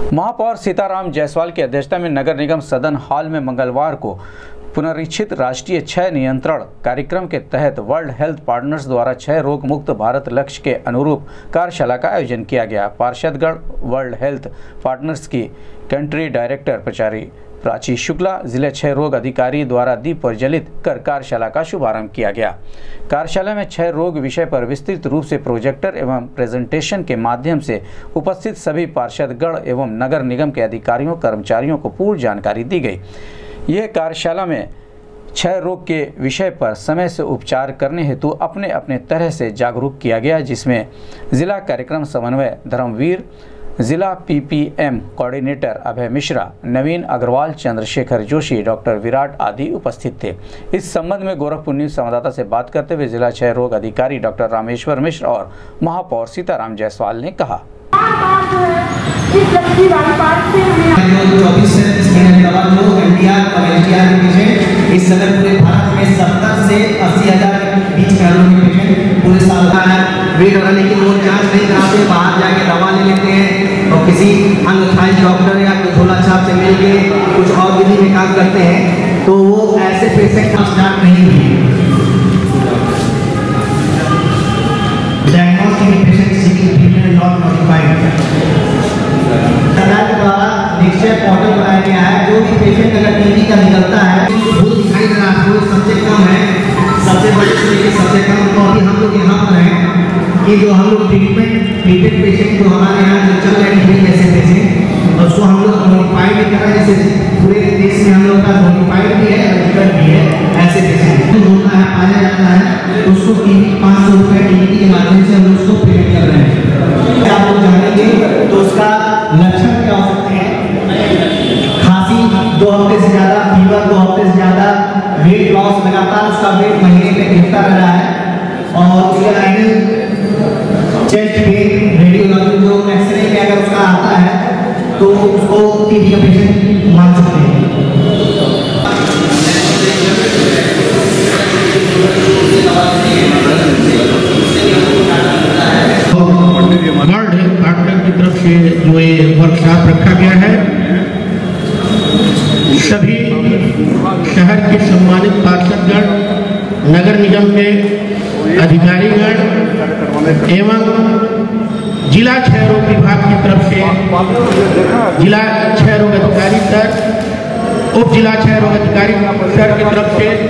महापौर सीताराम जायसवाल की अध्यक्षता में नगर निगम सदन हॉल में मंगलवार को पुनरीक्षित राष्ट्रीय क्षय नियंत्रण कार्यक्रम के तहत वर्ल्ड हेल्थ पार्टनर्स द्वारा क्षय रोग मुक्त भारत लक्ष्य के अनुरूप कार्यशाला का आयोजन किया गया। पार्षदगढ़ वर्ल्ड हेल्थ पार्टनर्स की कंट्री डायरेक्टर प्राचार्य प्राची शुक्ला, जिले क्षय रोग अधिकारी द्वारा दीप प्रज्वलित कर कार्यशाला का शुभारंभ किया गया। कार्यशाला में क्षय रोग विषय पर विस्तृत रूप से प्रोजेक्टर एवं प्रेजेंटेशन के माध्यम से उपस्थित सभी पार्षदगण एवं नगर निगम के अधिकारियों कर्मचारियों को पूर्ण जानकारी दी गई। यह कार्यशाला में क्षय रोग के विषय पर समय से उपचार करने हेतु अपने अपने तरह से जागरूक किया गया, जिसमें जिला कार्यक्रम समन्वय धर्मवीर, जिला PPM coordinator Abhay Mishra, Naveen Agarwal, Chandrashekhar Joshi, doctor Virat आदि उपस्थित थे। इस संबंध में गोरखपुर न्यूज संवाददाता से बात करते हुए जिला क्षय रोग अधिकारी डॉक्टर रामेश्वर मिश्र और महापौर सीताराम जायसवाल ने कहा, इस समय पूरे भारत में 70 से 80,000 के बीच में पूरे साल का है वेट हो रहा, लेकिन वो जांच नहीं कराते, बाहर जाके दवा ले लेते हैं और किसी अनऑथराइज्ड डॉक्टर या झोला छाप से मिल के कुछ और विधि में काम करते हैं, तो वो ऐसे पेशेंट का स्टार्ट नहीं हुई। Diagnostic patient seeking treatment not notified. सरकार के द्वारा निश्चय पोर्टल बनाया गया है। जो भी पेशेंट अगर टीबी का निकलता है, वो दिखाई दे रहा है, सबसे कम है, सबसे बड़े से लेकर सबसे कम। तो अभी हम लोग यहाँ पर हैं कि जो हम लोग ट्रीटेड पेशेंट जो हमारे यहाँ जो चल रहे हैं जैसे पेशेंट, उसको हम लोग नोटिफाइड भी कर रहे हैं। जैसे पूरे देश में हम लोग का नोटिफाइड भी है, रजिस्टर्ड भी है। ऐसे पेशेंट होता है, पाया जाता है, उसको टीबी 500 रुपये टीबी के माध्यम से हम उसको पेमेंट कर रहे हैं। आप लोग जानेंगे तो उसका लक्षण क्या हो सकते हैं? खांसी 2 हफ्ते से ज़्यादा, फीवर 2 हफ्ते से ज़्यादा, वेट लॉस लगातार उसका वेट महीने में गिरता रह रहा है, और चेस्ट पेन, रेडियोलॉजी जो एक्सरे में अगर उसका आता है तो उसको टीबी का पेशेंट मान सकते हैं। वर्ल्ड हेल्थ पार्टनर की तरफ से जो ये वर्कशॉप रखा गया है, सभी शहर के सम्मानित पार्षदगण, नगर निगम के अधिकारीगण एवं जिला क्षय रोग विभाग की तरफ से जिला क्षय रोग अधिकारी सर, उप जिला क्षय रोग अधिकारी सर की तरफ से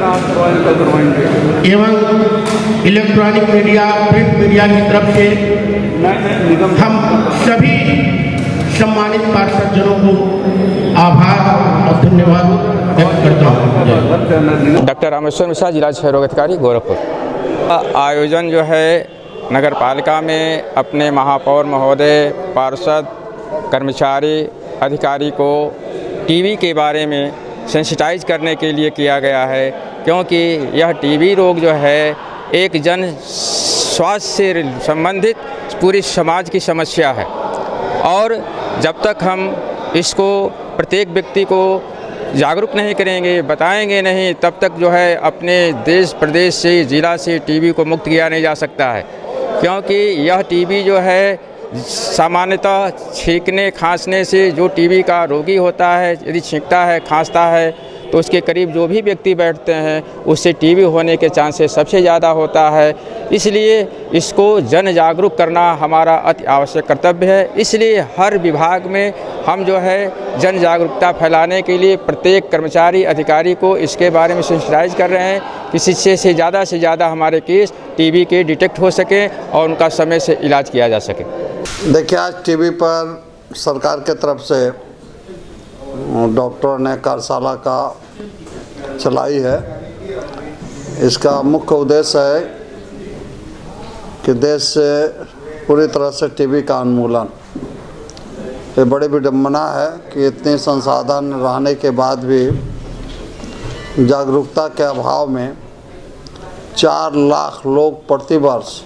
एवं इलेक्ट्रॉनिक मीडिया, प्रिंट मीडिया की तरफ से हम सभी सम्मानित पार्षदजनों को आभार और धन्यवाद व्यक्त करता हूँ। डॉक्टर रामेश्वर मिश्रा, जिला क्षय रोग अधिकारी, गोरखपुर। आयोजन जो है नगर पालिका में अपने महापौर महोदय, पार्षद, कर्मचारी, अधिकारी को टीबी के बारे में सेंसिटाइज करने के लिए किया गया है, क्योंकि यह टीबी रोग जो है एक जन स्वास्थ्य से संबंधित पूरी समाज की समस्या है, और जब तक हम इसको प्रत्येक व्यक्ति को जागरूक नहीं करेंगे, बताएंगे नहीं, तब तक जो है अपने देश प्रदेश से, जिला से टीबी को मुक्त किया नहीं जा सकता है। क्योंकि यह टीबी जो है सामान्यतः छींकने खांसने से जो टीबी का रोगी होता है, यदि छींकता है, खांसता है, तो उसके करीब जो भी व्यक्ति बैठते हैं उससे टीबी होने के चांसेस सबसे ज़्यादा होता है। इसलिए इसको जन जागरूक करना हमारा अति आवश्यक कर्तव्य है। इसलिए हर विभाग में हम जो है जन जागरूकता फैलाने के लिए प्रत्येक कर्मचारी, अधिकारी को इसके बारे में सेंसिटाइज कर रहे हैं कि इससे से ज़्यादा हमारे केस टीबी के डिटेक्ट हो सकें और उनका समय से इलाज किया जा सके। देखिए, आज टीबी पर सरकार के तरफ से डॉक्टरों ने कार्यशाला का चलाई है। इसका मुख्य उद्देश्य है कि देश से पूरी तरह से टीबी का उन्मूलन। ये बड़ी विडंबना है कि इतने संसाधन रहने के बाद भी जागरूकता के अभाव में 4 लाख लोग प्रतिवर्ष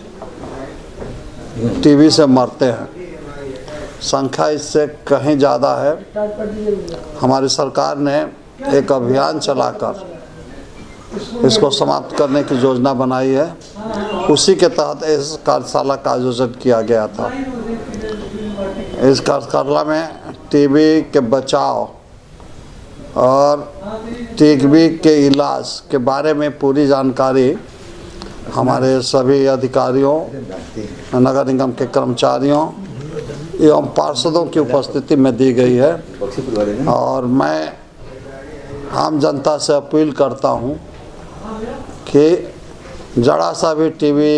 टीबी से मरते हैं। संख्या इससे कहीं ज़्यादा है। हमारी सरकार ने एक अभियान चलाकर इसको समाप्त करने की योजना बनाई है। उसी के तहत इस कार्यशाला का आयोजन किया गया था। इस कार्यशाला में टीबी के बचाव और टीबी के इलाज के बारे में पूरी जानकारी हमारे सभी अधिकारियों, नगर निगम के कर्मचारियों एवं पार्षदों की उपस्थिति में दी गई है। और मैं आम जनता से अपील करता हूं कि जरा सा भी टीबी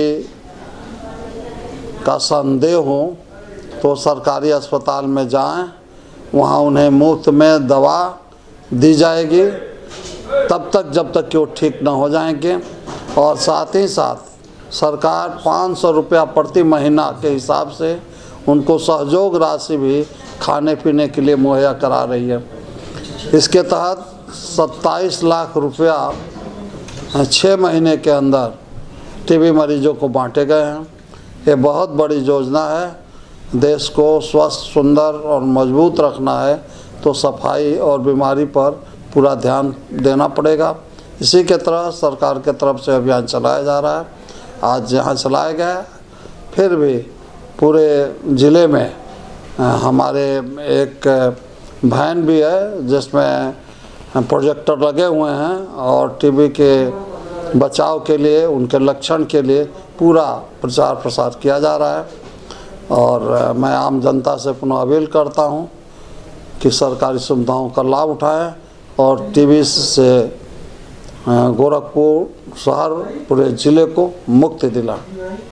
का संदेह हो तो सरकारी अस्पताल में जाएं, वहां उन्हें मुफ्त में दवा दी जाएगी तब तक जब तक कि वो ठीक न हो जाएंगे। और साथ ही साथ सरकार 500 रुपया प्रति महीना के हिसाब से उनको सहयोग राशि भी खाने पीने के लिए मुहैया करा रही है। इसके तहत 27 लाख रुपया 6 महीने के अंदर टीबी मरीजों को बांटे गए हैं। ये बहुत बड़ी योजना है। देश को स्वस्थ, सुंदर और मजबूत रखना है तो सफाई और बीमारी पर पूरा ध्यान देना पड़ेगा। इसी के तरह सरकार के तरफ से अभियान चलाया जा रहा है। आज यहाँ चलाया गया, फिर भी पूरे ज़िले में हमारे एक वैन भी है जिसमें प्रोजेक्टर लगे हुए हैं और टीबी के बचाव के लिए, उनके लक्षण के लिए पूरा प्रचार प्रसार किया जा रहा है। और मैं आम जनता से पुनः अपील करता हूं कि सरकारी सुविधाओं का लाभ उठाएं और टीबी से गोरखपुर शहर पूरे ज़िले को मुक्ति दिलाएं।